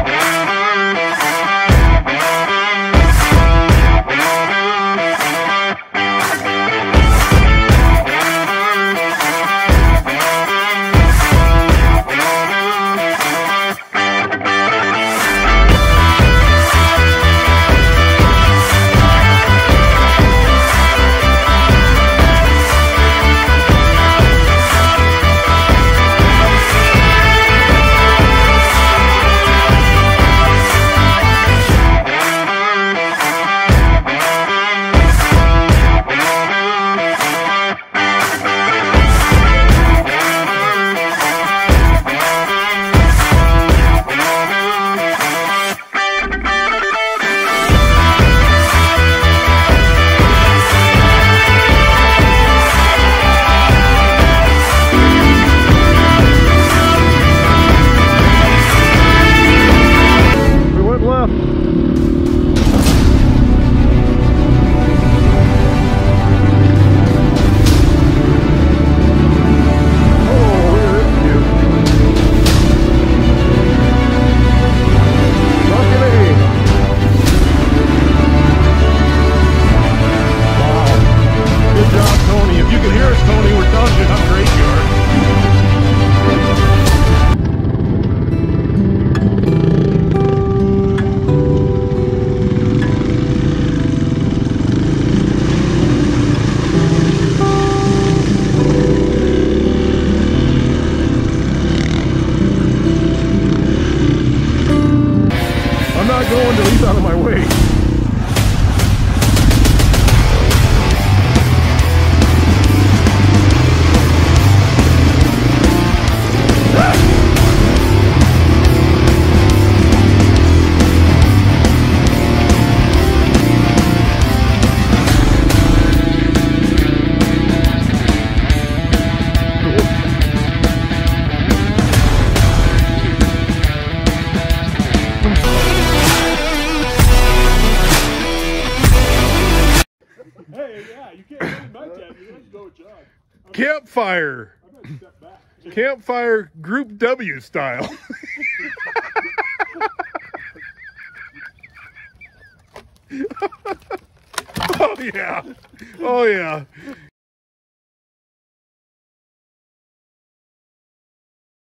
going till he's out of my way. Hey, yeah, you can't really match that. You have to go with John. Campfire. I'm gonna step back. Campfire Group W style. Oh yeah. Oh yeah.